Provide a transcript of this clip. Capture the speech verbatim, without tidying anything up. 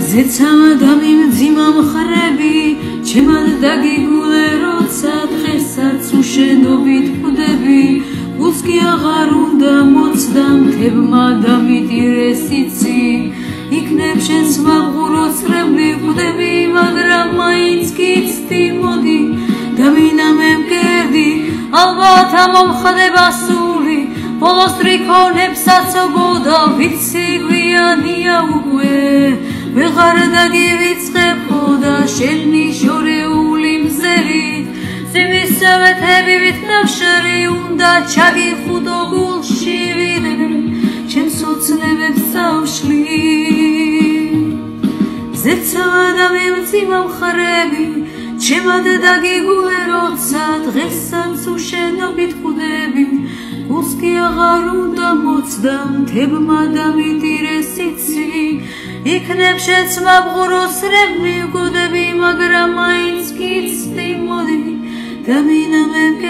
ზეცამა და მიმძიმა მხრები ჩემად დაგიგულე როცა დღესაც უშენობით ხვდები გულს კი აღარ უნდა მოცდა მთებმა დამიტირეს იცი იქნებ შენს მაღურო წრებლი ხვდები მაგრამ მაინც კი ცდი მოდი დამინა მე მკერდი ალბათ ამომხდება სული ბოლოს რიქონებსაც ობოდა ვიცი გვიანია უკვე ვეღარ დაგივიწყებო და შენი შორეული მზერით სიმისავე თებივით ნახშარი უნდა ჩაგიხუდო გულში ვიდრე ჩემს ოცნებებს წავშლი ზეცამა და მიმძიმა მხრები ჩემად დაგიგულე როცა დღესაც უშენობით ხვდები გულს კი აღარ უნდა მოცდა მთებმა დამიტირეს იცი იქნებ შენს მაღუროს რემი გვდები მაგრამ მაინც კი ცდი მოდი დამინა მე